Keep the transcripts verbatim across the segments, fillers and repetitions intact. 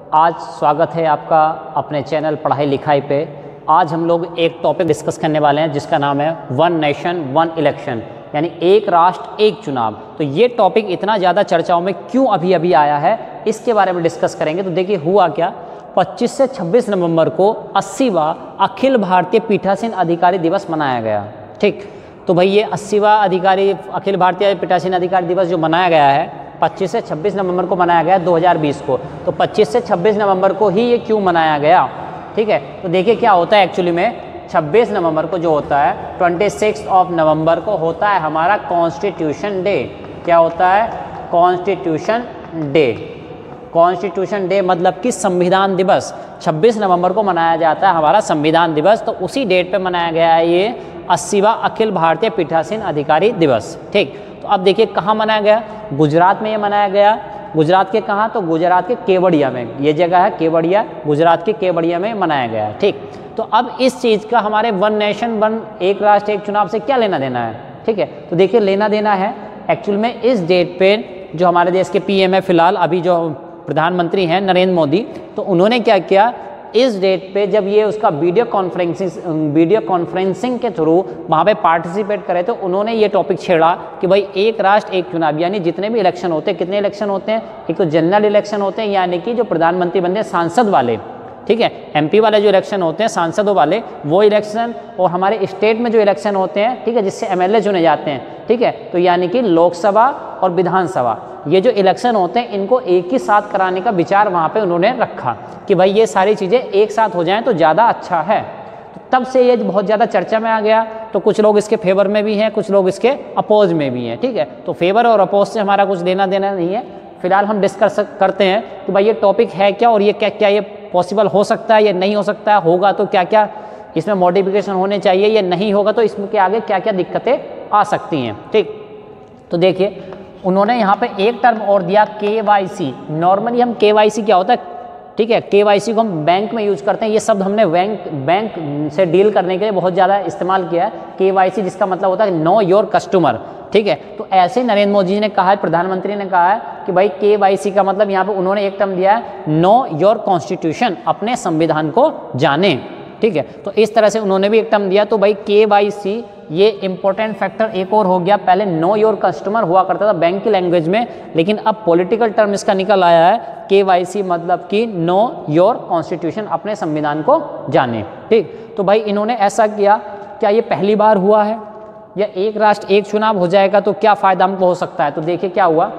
आज स्वागत है आपका अपने चैनल पढ़ाई लिखाई पे। आज हम लोग एक टॉपिक डिस्कस करने वाले हैं जिसका नाम है वन नेशन वन इलेक्शन, यानी एक राष्ट्र एक चुनाव। तो ये टॉपिक इतना ज़्यादा चर्चाओं में क्यों अभी अभी आया है, इसके बारे में डिस्कस करेंगे। तो देखिए हुआ क्या, पच्चीस से छब्बीस नवंबर को अस्सीवां अखिल भारतीय पीठासीन अधिकारी दिवस मनाया गया। ठीक, तो भाई ये अस्सीवां अधिकारी अखिल भारतीय पीठासीन अधिकारी दिवस जो मनाया गया है पच्चीस से छब्बीस नवंबर को मनाया गया दो हज़ार बीस को। तो पच्चीस से छब्बीस नवंबर को ही ये क्यों मनाया गया, ठीक है। तो देखिए क्या होता है एक्चुअली में, छब्बीस नवंबर को जो होता है छब्बीस ऑफ नवंबर को होता है हमारा कॉन्स्टिट्यूशन डे। क्या होता है? Constitution day. कॉन्स्टिट्यूशन डे मतलब कि संविधान दिवस। छब्बीस नवंबर को मनाया जाता है हमारा संविधान दिवस। तो उसी डेट पे मनाया गया है ये अस्सीवां अखिल भारतीय पीठासीन अधिकारी दिवस। ठीक, तो अब देखिए कहाँ मनाया गया, गुजरात में ये मनाया गया। गुजरात के कहाँ? तो गुजरात के केवड़िया में, ये जगह है केवड़िया, गुजरात के केवड़िया में मनाया गया है। ठीक, तो अब इस चीज़ का हमारे वन नेशन वन एक राष्ट्र एक चुनाव से क्या लेना देना है, ठीक है। तो देखिए लेना देना है एक्चुअल में इस डेट पे जो हमारे देश के पीएम है फिलहाल अभी जो प्रधानमंत्री हैं नरेंद्र मोदी, तो उन्होंने क्या किया, इस डेट पे जब ये उसका वीडियो कॉन्फ्रेंसिंग वीडियो कॉन्फ्रेंसिंग के थ्रू वहाँ पे पार्टिसिपेट करे, तो उन्होंने ये टॉपिक छेड़ा कि भाई एक राष्ट्र एक चुनाव, यानी जितने भी इलेक्शन होते हैं, कितने इलेक्शन होते हैं, एक तो जनरल इलेक्शन होते हैं यानी कि जो प्रधानमंत्री बनते हैं सांसद वाले, ठीक है, एमपी वाले जो इलेक्शन होते हैं सांसदों वाले वो इलेक्शन, और हमारे स्टेट में जो इलेक्शन होते हैं, ठीक है, जिससे एमएलए चुने जाते हैं, ठीक है, तो यानी कि लोकसभा और विधानसभा, ये जो इलेक्शन होते हैं इनको एक ही साथ कराने का विचार वहाँ पे उन्होंने रखा कि भाई ये सारी चीज़ें एक साथ हो जाएं तो ज़्यादा अच्छा है। तो तब से ये बहुत ज़्यादा चर्चा में आ गया। तो कुछ लोग इसके फेवर में भी हैं, कुछ लोग इसके अपोज में भी हैं, ठीक है। तो फेवर और अपोज से हमारा कुछ देना देना नहीं है। फिलहाल हम डिस्कस करते हैं कि भाई ये टॉपिक है क्या और ये क्या क्या ये पॉसिबल हो सकता है या नहीं हो सकता है, होगा तो क्या क्या इसमें मॉडिफिकेशन होने चाहिए, या नहीं होगा तो इसमें के आगे क्या क्या दिक्कतें आ सकती हैं। ठीक, तो देखिए उन्होंने यहाँ पे एक टर्म और दिया के वाई सी। नॉर्मली हम के वाई सी क्या होता है, ठीक है, के वाई सी को हम बैंक में यूज करते हैं। ये शब्द हमने बैंक बैंक से डील करने के लिए बहुत ज़्यादा इस्तेमाल किया है, के वाई सी, जिसका मतलब होता है नो योर कस्टमर, ठीक है। तो ऐसे नरेंद्र मोदी जी ने कहा है, प्रधानमंत्री ने कहा है कि भाई के वाई सी का मतलब यहाँ पे उन्होंने एक टर्म दिया है नो योर कॉन्स्टिट्यूशन, अपने संविधान को जाने, ठीक है। तो इस तरह से उन्होंने भी एक टर्म दिया। तो भाई के वाई सी ये इंपॉर्टेंट फैक्टर एक और हो गया। पहले नो योर कस्टमर हुआ करता था बैंक की लैंग्वेज में, लेकिन अब पॉलिटिकल टर्म इसका निकल आया है के वाई सी मतलब कि नो योर कॉन्स्टिट्यूशन, अपने संविधान को जाने। ठीक, तो भाई इन्होंने ऐसा किया। क्या ये पहली बार हुआ है या एक राष्ट्र एक चुनाव हो जाएगा तो क्या फ़ायदा हमको हो सकता है? तो देखिए क्या हुआ,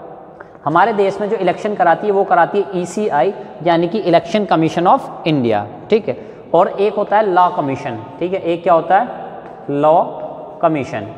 हमारे देश में जो इलेक्शन कराती है वो कराती है ई सी आई, यानी कि इलेक्शन कमीशन ऑफ इंडिया, ठीक है। और एक होता है लॉ कमीशन, ठीक है, एक क्या होता है लॉ कमीशन,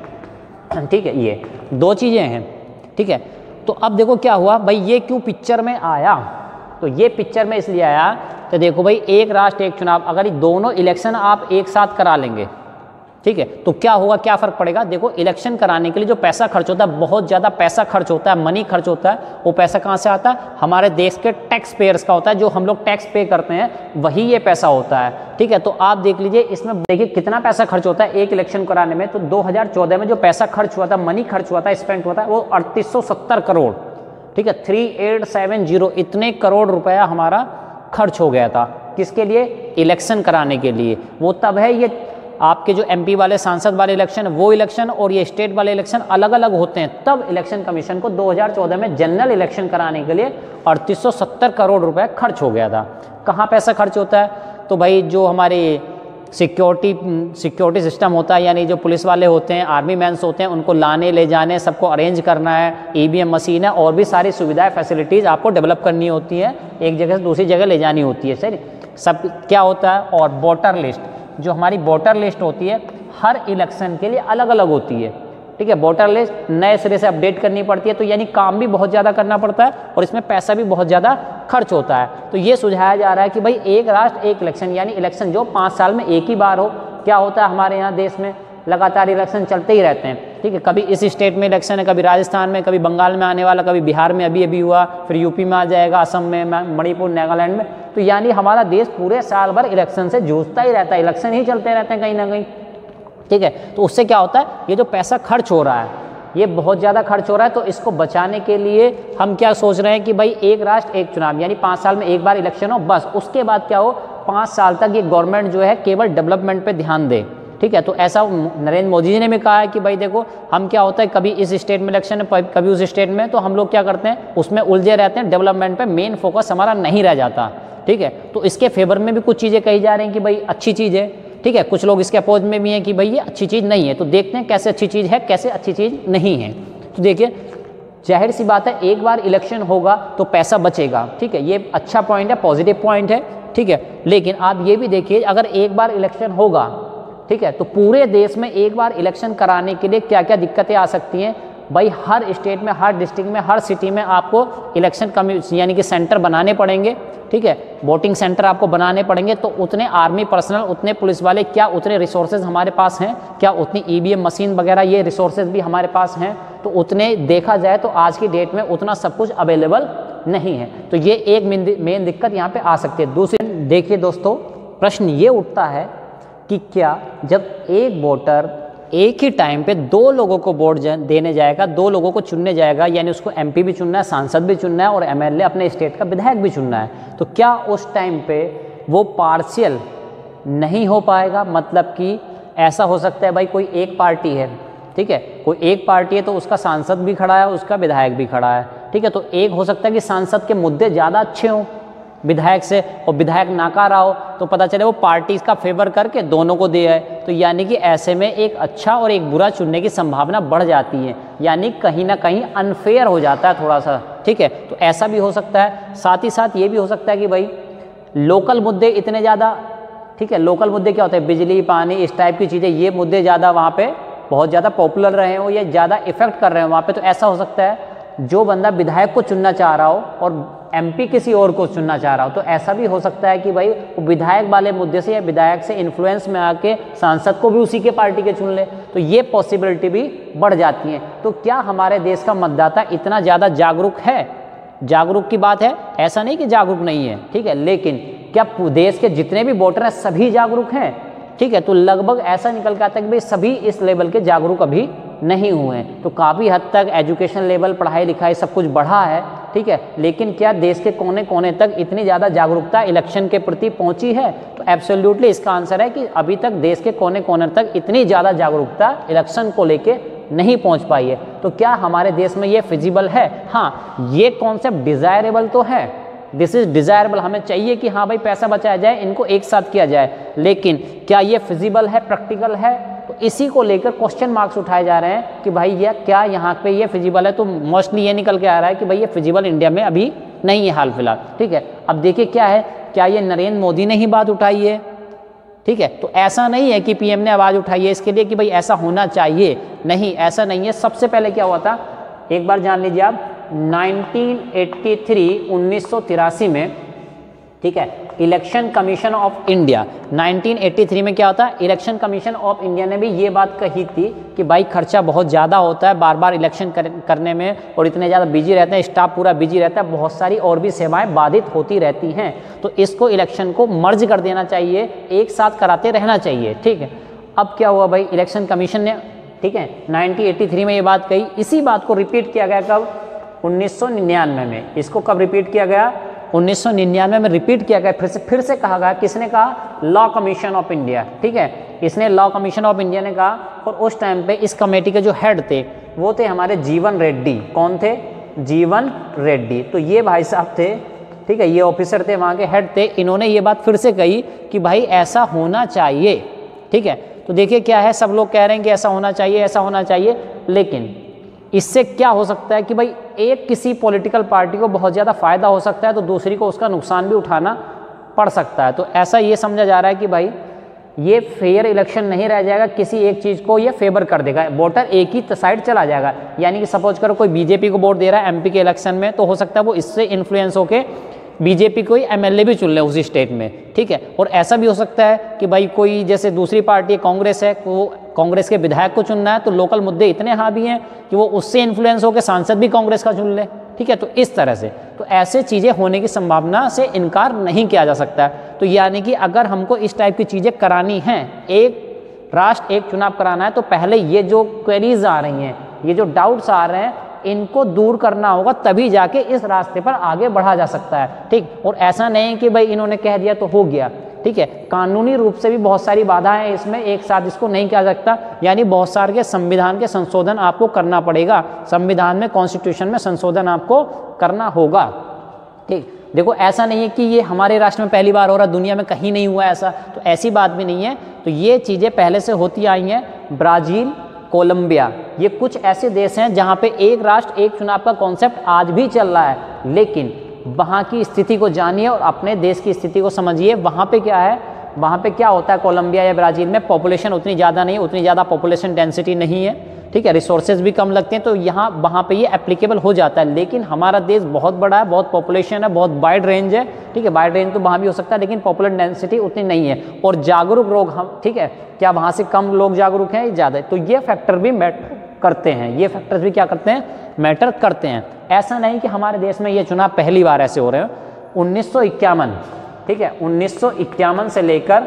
ठीक है। ये दो चीज़ें हैं, ठीक है। तो अब देखो क्या हुआ भाई, ये क्यों पिक्चर में आया? तो ये पिक्चर में इसलिए आया तो देखो भाई एक राष्ट्र एक चुनाव, अगर ये दोनों इलेक्शन आप एक साथ करा लेंगे, ठीक है, तो क्या होगा, क्या फ़र्क पड़ेगा? देखो इलेक्शन कराने के लिए जो पैसा खर्च होता है, बहुत ज़्यादा पैसा खर्च होता है, मनी खर्च होता है। वो पैसा कहाँ से आता है? हमारे देश के टैक्स पेयर्स का होता है, जो हम लोग टैक्स पे करते हैं वही ये पैसा होता है, ठीक है। तो आप देख लीजिए इसमें, देखिए कितना पैसा खर्च होता है एक इलेक्शन कराने में। तो दो हज़ार चौदह में जो पैसा खर्च हुआ था, मनी खर्च हुआ था, स्पेंड हुआ था, वो अड़तीस सौ सत्तर करोड़, ठीक है, थ्री एट सेवन जीरो इतने करोड़ रुपया हमारा खर्च हो गया था। किसके लिए? इलेक्शन कराने के लिए। वो तब है, ये आपके जो एमपी वाले सांसद वाले इलेक्शन, वो इलेक्शन और ये स्टेट वाले इलेक्शन अलग अलग होते हैं। तब इलेक्शन कमीशन को दो हज़ार चौदह में जनरल इलेक्शन कराने के लिए अड़तीस सौ सत्तर करोड़ रुपए खर्च हो गया था। कहाँ पैसा खर्च होता है? तो भाई जो हमारे सिक्योरिटी सिक्योरिटी सिस्टम होता है, यानी जो पुलिस वाले होते हैं, आर्मी मैन्स होते हैं, उनको लाने ले जाने, सबको अरेंज करना है, ई वी एम मशीन है, और भी सारी सुविधाएं फैसिलिटीज़ आपको डेवलप करनी होती है, एक जगह से दूसरी जगह ले जानी होती है, सही सब क्या होता है। और वोटर लिस्ट, जो हमारी वोटर लिस्ट होती है हर इलेक्शन के लिए अलग अलग होती है, ठीक है। वोटर लिस्ट नए सिरे से अपडेट करनी पड़ती है, तो यानी काम भी बहुत ज़्यादा करना पड़ता है और इसमें पैसा भी बहुत ज़्यादा खर्च होता है। तो ये सुझाया जा रहा है कि भाई एक राष्ट्र एक इलेक्शन, यानी इलेक्शन जो पाँच साल में एक ही बार हो। क्या होता है हमारे यहाँ देश में लगातार इलेक्शन चलते ही रहते हैं, ठीक है। कभी इस स्टेट में इलेक्शन है, कभी राजस्थान में, कभी बंगाल में आने वाला, कभी बिहार में अभी अभी हुआ, फिर यूपी में आ जाएगा, असम में, मणिपुर, नागालैंड में। तो यानी हमारा देश पूरे साल भर इलेक्शन से जूझता ही रहता है, इलेक्शन ही चलते रहते हैं कहीं ना कहीं, ठीक है। तो उससे क्या होता है, ये जो पैसा खर्च हो रहा है ये बहुत ज़्यादा खर्च हो रहा है। तो इसको बचाने के लिए हम क्या सोच रहे हैं कि भाई एक राष्ट्र एक चुनाव, यानी पाँच साल में एक बार इलेक्शन हो, बस उसके बाद क्या हो, पाँच साल तक ये गवर्नमेंट जो है केवल डेवलपमेंट पे ध्यान दे। ठीक है, तो ऐसा नरेंद्र मोदी जी ने भी कहा है कि भाई देखो हम क्या होता है, कभी इस स्टेट में इलेक्शन है, कभी उस स्टेट में, तो हम लोग क्या करते हैं उसमें उलझे रहते हैं, डेवलपमेंट पे मेन फोकस हमारा नहीं रह जाता। ठीक है, तो इसके फेवर में भी कुछ चीज़ें कही जा रही हैं कि भाई अच्छी चीज़ है। ठीक है, कुछ लोग इसके अपोज में भी हैं कि भाई ये अच्छी चीज़ नहीं है। तो देखते हैं कैसे अच्छी चीज़ है, कैसे अच्छी चीज़ नहीं है। तो देखिए जाहिर सी बात है, एक बार इलेक्शन होगा तो पैसा बचेगा। ठीक है, ये अच्छा पॉइंट है, पॉजिटिव पॉइंट है। ठीक है, लेकिन आप ये भी देखिए अगर एक बार इलेक्शन होगा, ठीक है, तो पूरे देश में एक बार इलेक्शन कराने के लिए क्या क्या दिक्कतें आ सकती हैं भाई। हर स्टेट में, हर डिस्ट्रिक्ट में, हर सिटी में आपको इलेक्शन कमीशन यानी कि सेंटर बनाने पड़ेंगे। ठीक है, वोटिंग सेंटर आपको बनाने पड़ेंगे। तो उतने आर्मी पर्सनल, उतने पुलिस वाले, क्या उतने रिसोर्सेज हमारे पास हैं? क्या उतनी ईवीएम मशीन वगैरह ये रिसोर्सेज भी हमारे पास हैं? तो उतने देखा जाए तो आज की डेट में उतना सब कुछ अवेलेबल नहीं है। तो ये एक मेन दिक्कत यहाँ पे आ सकती है। दूसरी देखिए दोस्तों, प्रश्न ये उठता है कि क्या जब एक वोटर एक ही टाइम पे दो लोगों को वोट देने जाएगा, दो लोगों को चुनने जाएगा, यानी उसको एमपी भी चुनना है, सांसद भी चुनना है और एमएलए अपने स्टेट का विधायक भी चुनना है, तो क्या उस टाइम पे वो पार्शियल नहीं हो पाएगा? मतलब कि ऐसा हो सकता है भाई कोई एक पार्टी है, ठीक है, कोई एक पार्टी है तो उसका सांसद भी खड़ा है, उसका विधायक भी खड़ा है। ठीक है, तो एक हो सकता है कि सांसद के मुद्दे ज़्यादा अच्छे हों विधायक से, और विधायक नाकारा हो, तो पता चले वो पार्टी का फेवर करके दोनों को दिया है। तो यानी कि ऐसे में एक अच्छा और एक बुरा चुनने की संभावना बढ़ जाती है, यानी कहीं ना कहीं अनफेयर हो जाता है थोड़ा सा। ठीक है, तो ऐसा भी हो सकता है। साथ ही साथ ये भी हो सकता है कि भाई लोकल मुद्दे इतने ज़्यादा, ठीक है, लोकल मुद्दे क्या होते हैं, बिजली, पानी, इस टाइप की चीज़ें, ये मुद्दे ज़्यादा वहाँ पे बहुत ज़्यादा पॉपुलर रहे हो या ज़्यादा इफेक्ट कर रहे हो वहाँ पे। तो ऐसा हो सकता है जो बंदा विधायक को चुनना चाह रहा हो और एमपी किसी और को चुनना चाह रहा हो, तो ऐसा भी हो सकता है कि भाई वो विधायक वाले मुद्दे से या विधायक से इन्फ्लुएंस में आके सांसद को भी उसी के पार्टी के चुन ले। तो ये पॉसिबिलिटी भी बढ़ जाती है। तो क्या हमारे देश का मतदाता इतना ज़्यादा जागरूक है? जागरूक की बात है, ऐसा नहीं कि जागरूक नहीं है। ठीक है, लेकिन क्या देश के जितने भी वोटर हैं सभी जागरूक हैं? ठीक है, तो लगभग ऐसा निकल के आता है कि भाई सभी इस लेवल के जागरूक अभी नहीं हुए हैं। तो काफ़ी हद तक एजुकेशन लेवल, पढ़ाई लिखाई सब कुछ बढ़ा है। ठीक है, लेकिन क्या देश के कोने कोने तक इतनी ज़्यादा जागरूकता इलेक्शन के प्रति पहुंची है? तो एब्सोल्युटली इसका आंसर है कि अभी तक देश के कोने कोने तक इतनी ज़्यादा जागरूकता इलेक्शन को लेके नहीं पहुंच पाई है। तो क्या हमारे देश में ये फिजिबल है? हाँ, ये कॉन्सेप्ट डिज़ायरेबल तो है, दिस इज़ डिज़ायरेबल, हमें चाहिए कि हाँ भाई पैसा बचाया जाए, इनको एक साथ किया जाए, लेकिन क्या ये फिजिबल है, प्रैक्टिकल है? तो इसी को लेकर क्वेश्चन मार्क्स उठाए जा रहे हैं कि भाई ये क्या यहाँ पे ये फिजिबल है? तो मोस्टली ये निकल के आ रहा है कि भाई ये फिजिबल इंडिया में अभी नहीं है हाल फिलहाल। ठीक है, अब देखिए क्या है, क्या ये नरेंद्र मोदी ने ही बात उठाई है? ठीक है, तो ऐसा नहीं है कि पीएम ने आवाज़ उठाई है इसके लिए कि भाई ऐसा होना चाहिए, नहीं, ऐसा नहीं है। सबसे पहले क्या हुआ था, एक बार जान लीजिए आप, उन्नीस सौ तिरासी में, ठीक है, इलेक्शन कमीशन ऑफ इंडिया, उन्नीस सौ तिरासी में क्या होता है, इलेक्शन कमीशन ऑफ इंडिया ने भी ये बात कही थी कि भाई खर्चा बहुत ज़्यादा होता है बार बार इलेक्शन कर, करने में, और इतने ज़्यादा बिजी रहते हैं, स्टाफ पूरा बिजी रहता है, बहुत सारी और भी सेवाएं बाधित होती रहती हैं। तो इसको इलेक्शन को मर्ज कर देना चाहिए, एक साथ कराते रहना चाहिए। ठीक है, अब क्या हुआ भाई, इलेक्शन कमीशन ने, ठीक है, उन्नीस सौ तिरासी में ये बात कही। इसी बात को रिपीट किया गया कब, उन्नीस सौ निन्यानवे में। इसको कब रिपीट किया गया, उन्नीस सौ निन्यानवे में रिपीट किया गया, फिर से फिर से कहा गया। किसने कहा, लॉ कमीशन ऑफ इंडिया। ठीक है, इसने लॉ कमीशन ऑफ इंडिया ने कहा, और उस टाइम पे इस कमेटी के जो हेड थे वो थे हमारे जीवन रेड्डी। कौन थे, जीवन रेड्डी। तो ये भाई साहब थे, ठीक है, ये ऑफिसर थे, वहाँ के हेड थे। इन्होंने ये बात फिर से कही कि भाई ऐसा होना चाहिए। ठीक है, तो देखिए क्या है, सब लोग कह रहे हैं कि ऐसा होना चाहिए, ऐसा होना चाहिए, लेकिन इससे क्या हो सकता है कि भाई एक किसी पॉलिटिकल पार्टी को बहुत ज़्यादा फ़ायदा हो सकता है, तो दूसरी को उसका नुकसान भी उठाना पड़ सकता है। तो ऐसा ये समझा जा रहा है कि भाई ये फेयर इलेक्शन नहीं रह जाएगा, किसी एक चीज़ को ये फेवर कर देगा, वोटर एक ही साइड चला जाएगा। यानी कि सपोज करो कोई बीजेपी को वोट दे रहा है एमपी के इलेक्शन में, तो हो सकता है वो इससे इन्फ्लुएंस होकर बीजेपी कोई एमएलए भी चुन ले उसी स्टेट में। ठीक है, और ऐसा भी हो सकता है कि भाई कोई जैसे दूसरी पार्टी कांग्रेस है, वो कांग्रेस के विधायक को चुनना है, तो लोकल मुद्दे इतने हावी हैं कि वो उससे इन्फ्लुएंस होकर सांसद भी कांग्रेस का चुन ले। ठीक है, तो इस तरह से, तो ऐसे चीज़ें होने की संभावना से इनकार नहीं किया जा सकता है। तो यानी कि अगर हमको इस टाइप की चीज़ें करानी हैं, एक राष्ट्र एक चुनाव कराना है, तो पहले ये जो क्वेरीज आ रही हैं ये जो डाउट्स आ रहे हैं इनको दूर करना होगा, तभी जाके इस रास्ते पर आगे बढ़ा जा सकता है। ठीक, और ऐसा नहीं कि भाई इन्होंने कह दिया तो हो गया। ठीक है, कानूनी रूप से भी बहुत सारी बाधाएं हैं इसमें, एक साथ इसको नहीं किया सकता, यानी बहुत सारे के संविधान के संशोधन आपको करना पड़ेगा, संविधान में, कॉन्स्टिट्यूशन में संशोधन आपको करना होगा। ठीक, देखो ऐसा नहीं है कि ये हमारे राष्ट्र में पहली बार हो रहा, दुनिया में कहीं नहीं हुआ ऐसा, तो ऐसी बात भी नहीं है। तो ये चीज़ें पहले से होती आई हैं। ब्राज़ील, कोलंबिया, ये कुछ ऐसे देश हैं जहाँ पे एक राष्ट्र एक चुनाव का कॉन्सेप्ट आज भी चल रहा है, लेकिन वहाँ की स्थिति को जानिए और अपने देश की स्थिति को समझिए। वहाँ पे क्या है, वहाँ पे क्या होता है, कोलंबिया या ब्राज़ील में पॉपुलेशन उतनी ज़्यादा नहीं है, उतनी ज़्यादा पॉपुलेशन डेंसिटी नहीं है। ठीक है, रिसोर्सेज भी कम लगते हैं, तो यहाँ वहाँ पे ये एप्लीकेबल हो जाता है। लेकिन हमारा देश बहुत बड़ा है, बहुत पॉपुलेशन है, बहुत वाइड रेंज है। ठीक है, वाइड रेंज तो वहाँ भी हो सकता है, लेकिन पॉपुलर डेंसिटी उतनी नहीं है। और जागरूक लोग हम, ठीक है, क्या वहाँ से कम लोग जागरूक हैं, ज़्यादा है, तो ये फैक्टर भी मैटर करते हैं, ये फैक्टर्स भी क्या करते हैं, मैटर करते हैं। ऐसा नहीं कि हमारे देश में ये चुनाव पहली बार ऐसे हो रहे हैं। उन्नीस सौ इक्यावन, ठीक है, उन्नीस सौ इक्यावन से लेकर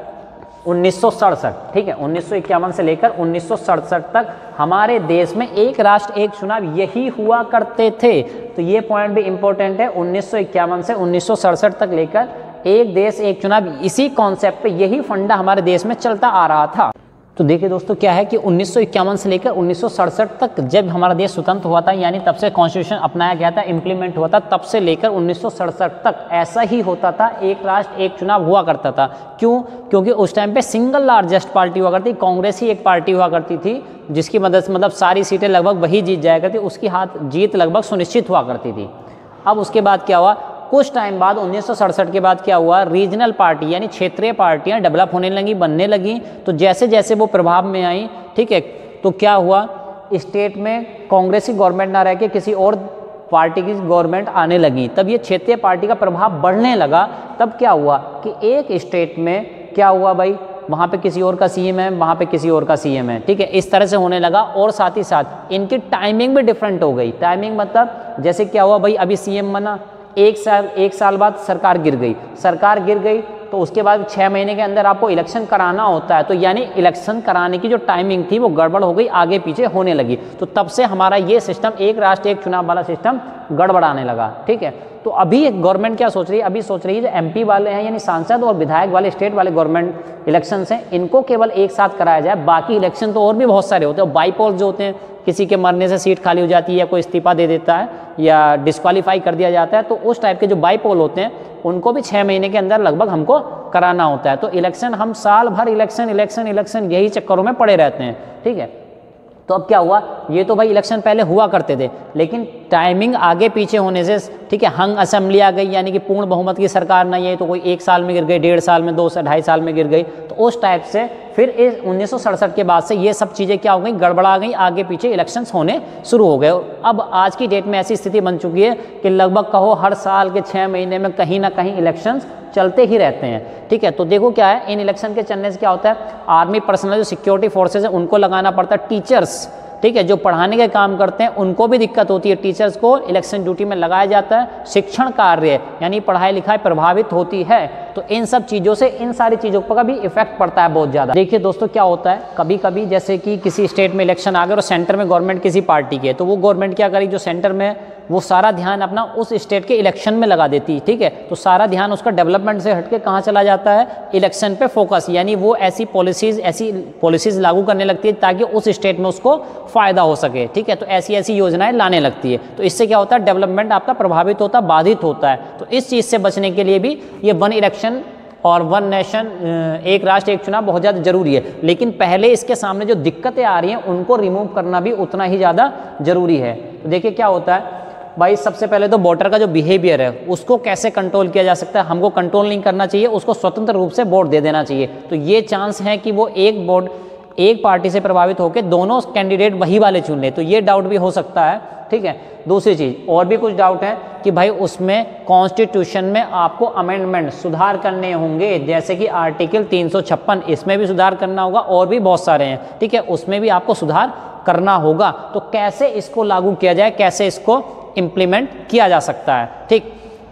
उन्नीस सौ सड़सठ, ठीक है, उन्नीस सौ इक्यावन से लेकर उन्नीस सौ सड़सठ तक हमारे देश में एक राष्ट्र एक चुनाव यही हुआ करते थे। तो ये पॉइंट भी इंपॉर्टेंट है। उन्नीस सौ इक्यावन से उन्नीस सौ सड़सठ तक लेकर एक देश एक चुनाव, इसी कॉन्सेप्ट पे, यही फंडा हमारे देश में चलता आ रहा था। तो देखिए दोस्तों, क्या है कि उन्नीस सौ इक्यावन से लेकर उन्नीस सौ सड़सठ तक जब हमारा देश स्वतंत्र हुआ था, यानी तब से कॉन्स्टिट्यूशन अपनाया गया था, इम्प्लीमेंट हुआ था, तब से लेकर उन्नीस सौ सड़सठ तक ऐसा ही होता था, एक राष्ट्र एक चुनाव हुआ करता था। क्यों? क्योंकि उस टाइम पे सिंगल लार्जेस्ट पार्टी हुआ करती, कांग्रेस ही एक पार्टी हुआ करती थी, जिसकी मदद से मतलब सारी सीटें लगभग वही जीत जाया करती, उसकी हाथ जीत लगभग सुनिश्चित हुआ करती थी। अब उसके बाद क्या हुआ, कुछ टाइम बाद उन्नीस सौ सड़सठ के बाद क्या हुआ, रीजनल पार्टी यानी क्षेत्रीय पार्टियां डेवलप होने लगी, बनने लगी। तो जैसे जैसे वो प्रभाव में आई, ठीक है, तो क्या हुआ, स्टेट में कांग्रेस की गवर्नमेंट ना रह के किसी और पार्टी की गवर्नमेंट आने लगी, तब ये क्षेत्रीय पार्टी का प्रभाव बढ़ने लगा। तब क्या हुआ कि एक स्टेट में क्या हुआ भाई, वहाँ पे किसी और का सीएम है, वहाँ पे किसी और का सीएम है, ठीक है, इस तरह से होने लगा। और साथ ही साथ इनकी टाइमिंग भी डिफरेंट हो गई। टाइमिंग मतलब जैसे क्या हुआ भाई, अभी सीएम बना, एक साल एक साल बाद सरकार गिर गई, सरकार गिर गई तो उसके बाद छः महीने के अंदर आपको इलेक्शन कराना होता है। तो यानी इलेक्शन कराने की जो टाइमिंग थी वो गड़बड़ हो गई, आगे पीछे होने लगी। तो तब से हमारा ये सिस्टम, एक राष्ट्र एक चुनाव वाला सिस्टम गड़बड़ाने लगा। ठीक है, तो अभी गवर्नमेंट क्या सोच रही है, अभी सोच रही है जो एमपी वाले हैं यानी सांसद और विधायक वाले स्टेट वाले गवर्नमेंट इलेक्शन हैं, इनको केवल एक साथ कराया जाए। बाकी इलेक्शन तो और भी बहुत सारे होते हैं, बाईपोल जो होते हैं, किसी के मरने से सीट खाली हो जाती है या कोई इस्तीफा दे देता है या डिस्क्वालीफाई कर दिया जाता है, तो उस टाइप के जो बाईपोल होते हैं उनको भी छः महीने के अंदर लगभग हमको कराना होता है। तो इलेक्शन, हम साल भर इलेक्शन इलेक्शन इलेक्शन यही चक्करों में पड़े रहते हैं। ठीक है, तो अब क्या हुआ, ये तो भाई इलेक्शन पहले हुआ करते थे, लेकिन टाइमिंग आगे पीछे होने से, ठीक है, हंग असेंबली आ गई, यानी कि पूर्ण बहुमत की सरकार नहीं है, तो कोई एक साल में गिर गई, डेढ़ साल में, दो से ढाई साल में गिर गई। तो उस टाइप से फिर इस उन्नीस सौ सड़सठ के बाद से ये सब चीज़ें क्या हो गई, गड़बड़ा गई, आगे पीछे इलेक्शंस होने शुरू हो गए। अब आज की डेट में ऐसी स्थिति बन चुकी है कि लगभग कहो हर साल के छः महीने में कहीं ना कहीं इलेक्शंस चलते ही रहते हैं। ठीक है, तो देखो क्या है, इन इलेक्शन के चलने से क्या होता है, आर्मी पर्सनल जो सिक्योरिटी फोर्सेज है उनको लगाना पड़ता है, टीचर्स, ठीक है, जो पढ़ाने के काम करते हैं उनको भी दिक्कत होती है, टीचर्स को इलेक्शन ड्यूटी में लगाया जाता है, शिक्षण कार्य यानी पढ़ाई लिखाई प्रभावित होती है। तो इन सब चीज़ों से, इन सारी चीज़ों पर भी इफेक्ट पड़ता है बहुत ज़्यादा। देखिए दोस्तों, क्या होता है, कभी कभी जैसे कि किसी स्टेट में इलेक्शन आ गए और सेंटर में गवर्नमेंट किसी पार्टी की है, तो वो गवर्नमेंट क्या करेगी, जो सेंटर में, वो सारा ध्यान अपना उस स्टेट के इलेक्शन में लगा देती है। ठीक है, तो सारा ध्यान उसका डेवलपमेंट से हटके कहाँ चला जाता है, इलेक्शन पे फोकस, यानी वो ऐसी पॉलिसीज ऐसी पॉलिसीज लागू करने लगती है ताकि उस स्टेट में उसको फ़ायदा हो सके। ठीक है, तो ऐसी ऐसी योजनाएं लाने लगती है। तो इससे क्या होता है, डेवलपमेंट आपका प्रभावित होता है, बाधित होता है। तो इस चीज़ से बचने के लिए भी ये वन इलेक्शन और वन नेशन, एक राष्ट्र एक चुनाव बहुत ज़्यादा जरूरी है। लेकिन पहले इसके सामने जो दिक्कतें आ रही हैं उनको रिमूव करना भी उतना ही ज़्यादा जरूरी है। तो देखिए क्या होता है भाई, सबसे पहले तो वोटर का जो बिहेवियर है उसको कैसे कंट्रोल किया जा सकता है। हमको कंट्रोल नहीं करना चाहिए, उसको स्वतंत्र रूप से वोट दे देना चाहिए। तो ये चांस है कि वो एक वोट, एक पार्टी से प्रभावित होकर दोनों कैंडिडेट वही वाले चुन ले, तो ये डाउट भी हो सकता है। ठीक है, दूसरी चीज़ और भी कुछ डाउट है कि भाई उसमें कॉन्स्टिट्यूशन में आपको अमेंडमेंट, सुधार करने होंगे, जैसे कि आर्टिकल तीन सौ छप्पन, इसमें भी सुधार करना होगा, और भी बहुत सारे हैं। ठीक है, उसमें भी आपको सुधार करना होगा। तो कैसे इसको लागू किया जाए, कैसे इसको इम्प्लीमेंट किया जा सकता है। ठीक,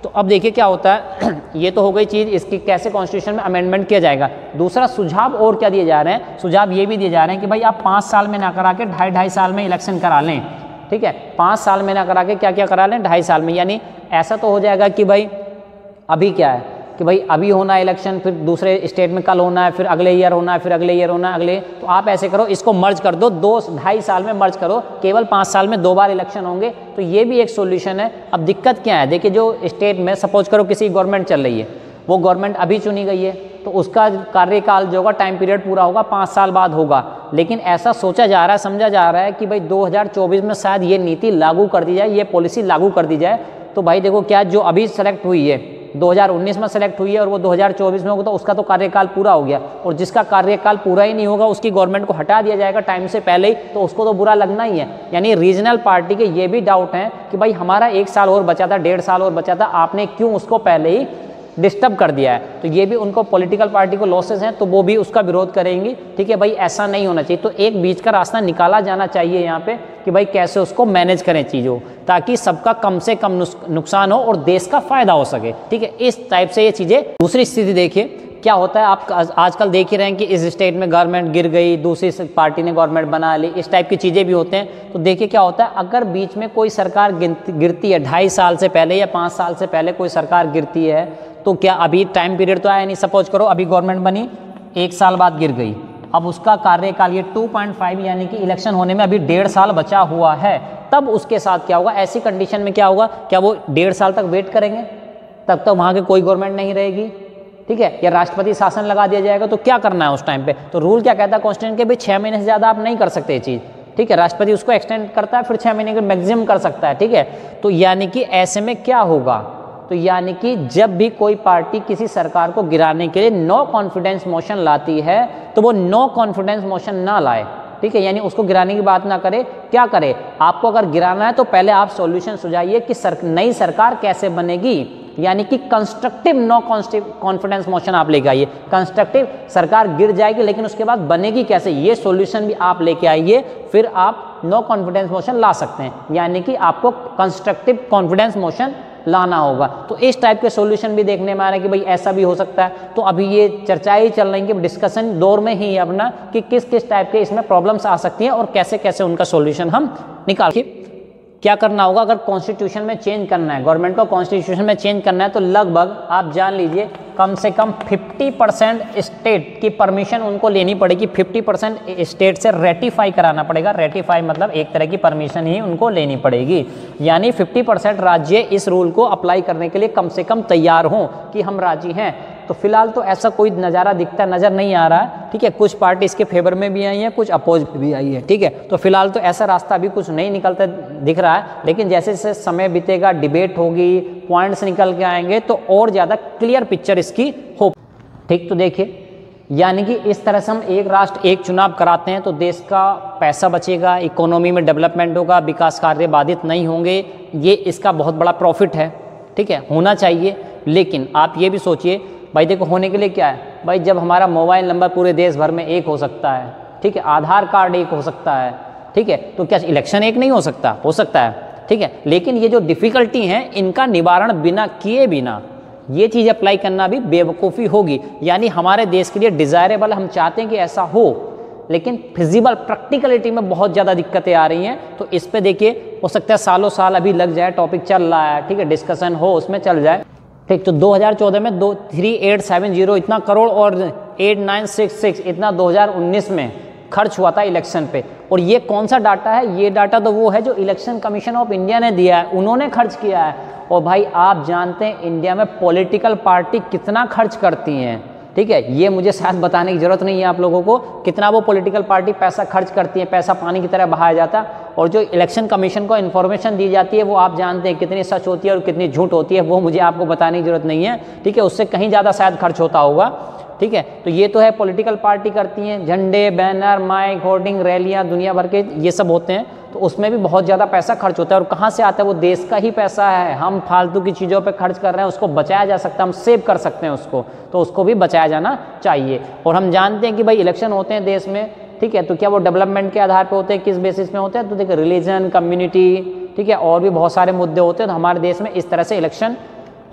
तो अब देखिए क्या होता है, ये तो हो गई चीज़, इसकी कैसे कॉन्स्टिट्यूशन में अमेंडमेंट किया जाएगा। दूसरा सुझाव और क्या दिए जा रहे हैं, सुझाव ये भी दिए जा रहे हैं कि भाई आप पाँच साल में ना करा के ढाई ढाई साल में इलेक्शन करा लें, ठीक है, पाँच साल में ना करा के क्या क्या करा लें, ढाई साल में। यानी ऐसा तो हो जाएगा कि भाई अभी क्या है कि भाई अभी होना है इलेक्शन, फिर दूसरे स्टेट में कल होना है, फिर अगले ईयर होना है, फिर अगले ईयर होना है, अगले, तो आप ऐसे करो, इसको मर्ज कर दो, दो ढाई साल में मर्ज करो, केवल पाँच साल में दो बार इलेक्शन होंगे, तो ये भी एक सोल्यूशन है। अब दिक्कत क्या है, देखिए जो स्टेट में सपोज करो किसी गवर्नमेंट चल रही है, वो गवर्नमेंट अभी चुनी गई है, तो उसका कार्यकाल जो होगा, टाइम पीरियड पूरा होगा पाँच साल बाद होगा, लेकिन ऐसा सोचा जा रहा है, समझा जा रहा है कि भाई दो हज़ार चौबीस में शायद ये नीति लागू कर दी जाए, ये पॉलिसी लागू कर दी जाए। तो भाई देखो क्या जो अभी सेलेक्ट हुई है दो हज़ार उन्नीस में सेलेक्ट हुई है और वो दो हज़ार चौबीस में होगा, तो उसका तो कार्यकाल पूरा हो गया, और जिसका कार्यकाल पूरा ही नहीं होगा उसकी गवर्नमेंट को हटा दिया जाएगा टाइम से पहले ही, तो उसको तो बुरा लगना ही है। यानी रीजनल पार्टी के ये भी डाउट हैं कि भाई हमारा एक साल और बचा था, डेढ़ साल और बचा था, आपने क्यों उसको पहले ही डिस्टर्ब कर दिया है। तो ये भी उनको पॉलिटिकल पार्टी को लॉसेस हैं, तो वो भी उसका विरोध करेंगी, ठीक है भाई, ऐसा नहीं होना चाहिए। तो एक बीच का रास्ता निकाला जाना चाहिए यहाँ पे कि भाई कैसे उसको मैनेज करें चीज़ों, ताकि सबका कम से कम नुकसान हो और देश का फायदा हो सके, ठीक है, इस टाइप से ये चीज़ें। दूसरी स्थिति देखिए क्या होता है, आप आजकल देख ही रहे हैं कि इस स्टेट में गवर्नमेंट गिर गई, दूसरी पार्टी ने गवर्नमेंट बना ली, इस टाइप की चीज़ें भी होते हैं। तो देखिए क्या होता है, अगर बीच में कोई सरकार गिरती है, ढाई साल से पहले या पाँच साल से पहले कोई सरकार गिरती है, तो क्या अभी टाइम पीरियड तो आया नहीं, सपोज करो अभी गवर्नमेंट बनी, एक साल बाद गिर गई, अब उसका कार्यकाल ये टू पॉइंट फाइव यानी कि इलेक्शन होने में अभी डेढ़ साल बचा हुआ है, तब उसके साथ क्या होगा, ऐसी कंडीशन में क्या होगा, क्या वो डेढ़ साल तक वेट करेंगे, तब तक वहाँ की कोई गवर्नमेंट नहीं रहेगी, ठीक है, या राष्ट्रपति शासन लगा दिया जाएगा, तो क्या करना है उस टाइम पे। तो रूल क्या कहता है कॉन्स्टिट्यूशन के, भाई छः महीने से ज़्यादा आप नहीं कर सकते ये चीज़, ठीक है, राष्ट्रपति उसको एक्सटेंड करता है, फिर छः महीने के मैक्सिमम कर सकता है, ठीक है। तो यानी कि ऐसे में क्या होगा, तो यानी कि जब भी कोई पार्टी किसी सरकार को गिराने के लिए नो कॉन्फिडेंस मोशन लाती है, तो वो नो कॉन्फिडेंस मोशन ना लाए, ठीक है, यानी उसको गिराने की बात ना करे, क्या करे, आपको अगर गिराना है तो पहले आप सॉल्यूशन सुझाइए कि सर, नई सरकार कैसे बनेगी, यानी कि कंस्ट्रक्टिव नो कॉन्फिडेंस मोशन आप लेके आइए। कंस्ट्रक्टिव सरकार गिर जाएगी लेकिन उसके बाद बनेगी कैसे, ये सॉल्यूशन भी आप लेके आइए, फिर आप नो कॉन्फिडेंस मोशन ला सकते हैं, यानी कि आपको कंस्ट्रक्टिव कॉन्फिडेंस मोशन लाना होगा। तो इस टाइप के सॉल्यूशन भी देखने में आ रहे हैं कि भाई ऐसा भी हो सकता है। तो अभी ये चर्चाएं ही चल रही कि डिस्कशन दौर में ही अपना कि किस किस टाइप के इसमें प्रॉब्लम्स आ सकती हैं और कैसे कैसे उनका सॉल्यूशन हम निकाल के क्या करना होगा। अगर कॉन्स्टिट्यूशन में चेंज करना है, गवर्नमेंट को कॉन्स्टिट्यूशन में चेंज करना है, तो लगभग आप जान लीजिए कम से कम पचास परसेंट स्टेट की परमिशन उनको लेनी पड़ेगी, पचास परसेंट स्टेट से रेटिफाई कराना पड़ेगा। रेटिफाई मतलब एक तरह की परमिशन ही उनको लेनी पड़ेगी, यानी पचास परसेंट राज्य इस रूल को अप्लाई करने के लिए कम से कम तैयार हों कि हम राजी हैं। तो फिलहाल तो ऐसा कोई नज़ारा दिखता नज़र नहीं आ रहा है, ठीक है, कुछ पार्टी इसके फेवर में भी आई है, कुछ अपोज भी आई है, ठीक है। तो फिलहाल तो ऐसा रास्ता अभी कुछ नहीं निकलता दिख रहा है, लेकिन जैसे जैसे समय बीतेगा, डिबेट होगी, पॉइंट्स निकल के आएंगे, तो और ज़्यादा क्लियर पिक्चर इसकी हो, ठीक। तो देखिए, यानी कि इस तरह से हम एक राष्ट्र एक चुनाव कराते हैं तो देश का पैसा बचेगा, इकोनॉमी में डेवलपमेंट होगा, विकास कार्य बाधित नहीं होंगे, ये इसका बहुत बड़ा प्रॉफिट है, ठीक है, होना चाहिए। लेकिन आप ये भी सोचिए भाई, देखो होने के लिए क्या है भाई, जब हमारा मोबाइल नंबर पूरे देश भर में एक हो सकता है, ठीक है, आधार कार्ड एक हो सकता है, ठीक है, तो क्या इलेक्शन एक नहीं हो सकता? हो सकता है, ठीक है। लेकिन ये जो डिफ़िकल्टी हैं इनका निवारण बिना किए बिना ये चीज़ अप्लाई करना भी बेवकूफ़ी होगी। यानी हमारे देश के लिए डिज़ायरेबल, हम चाहते हैं कि ऐसा हो, लेकिन फिजिबल प्रैक्टिकलिटी में बहुत ज़्यादा दिक्कतें आ रही हैं। तो इस पे देखिए, हो सकता है सालों साल अभी लग जाए, टॉपिक चल रहा है, ठीक है, डिस्कशन हो, उसमें चल जाए, ठीक। तो दो हज़ार चौदह में दो थ्री एट सेवन जीरो इतना करोड़ और एट नाइन सिक्स सिक्स इतना दो हज़ार उन्नीस में खर्च हुआ था इलेक्शन पे। और ये कौन सा डाटा है? ये डाटा तो वो है जो इलेक्शन कमीशन ऑफ इंडिया ने दिया है, उन्होंने खर्च किया है। और भाई आप जानते हैं इंडिया में पॉलिटिकल पार्टी कितना खर्च करती हैं, ठीक है, ये मुझे शायद बताने की ज़रूरत नहीं है आप लोगों को, कितना वो पॉलिटिकल पार्टी पैसा खर्च करती है, पैसा पानी की तरह बहाया जाता है। और जो इलेक्शन कमीशन को इन्फॉर्मेशन दी जाती है वो आप जानते हैं कितनी सच होती है और कितनी झूठ होती है, वो मुझे आपको बताने की ज़रूरत नहीं है, ठीक है, उससे कहीं ज़्यादा शायद खर्च होता होगा, ठीक है। तो ये तो है पॉलिटिकल पार्टी करती हैं, झंडे, बैनर, माइक, होर्डिंग, रैलियाँ दुनिया भर के ये सब होते हैं, तो उसमें भी बहुत ज़्यादा पैसा खर्च होता है। और कहाँ से आता है? वो देश का ही पैसा है, हम फालतू की चीज़ों पे खर्च कर रहे हैं, उसको बचाया जा सकता है, हम सेव कर सकते हैं उसको, तो उसको भी बचाया जाना चाहिए। और हम जानते हैं कि भाई इलेक्शन होते हैं देश में, ठीक है, तो क्या वो डेवलपमेंट के आधार पे होते हैं, किस बेसिस पे होते हैं? तो देखिए रिलीजन, कम्युनिटी, ठीक है, और भी बहुत सारे मुद्दे होते हैं। तो हमारे देश में इस तरह से इलेक्शन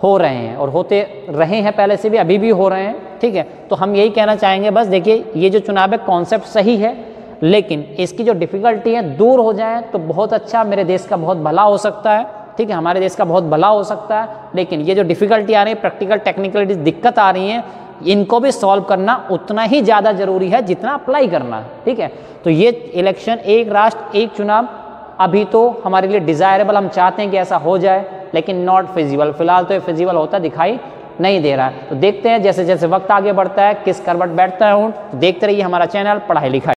हो रहे हैं और होते रहे हैं पहले से भी, अभी भी हो रहे हैं, ठीक है। तो हम यही कहना चाहेंगे बस, देखिए ये जो चुनाव है कॉन्सेप्ट सही है, लेकिन इसकी जो डिफ़िकल्टी है दूर हो जाए तो बहुत अच्छा, मेरे देश का बहुत भला हो सकता है, ठीक है, हमारे देश का बहुत भला हो सकता है। लेकिन ये जो डिफ़िकल्टी आ रही है, प्रैक्टिकल टेक्निकल दिक्कत आ रही है, इनको भी सॉल्व करना उतना ही ज़्यादा ज़रूरी है जितना अप्लाई करना है, ठीक है। तो ये इलेक्शन, एक राष्ट्र एक चुनाव, अभी तो हमारे लिए डिज़ायरेबल, हम चाहते हैं कि ऐसा हो जाए, लेकिन नॉट फिजिबल, फिलहाल तो ये फिजिबल होता दिखाई नहीं दे रहा है। तो देखते हैं जैसे जैसे वक्त आगे बढ़ता है किस करवट बैठता है ऊँट। तो देखते रहिए हमारा चैनल पढ़ाई लिखाई।